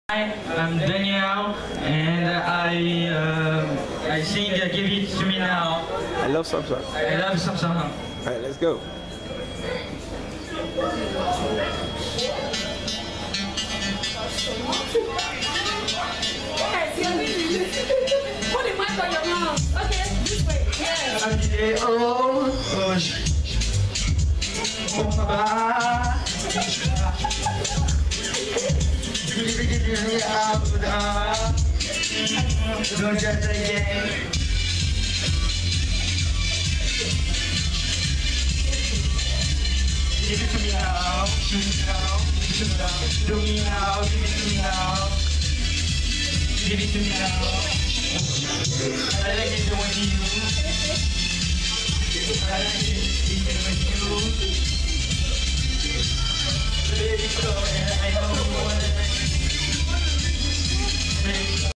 Hi, I'm Daniel, and I sing "Give It to Me Now." I love Samsung. I love Samsung. All right, let's go. Put the mic on your mouth. Okay, this way. Yeah. Don't just again. Give it to me now, do me now, do me now, give it to me now, give it to me now. I like it when you, I like it when you. Baby, so and I know you wanna.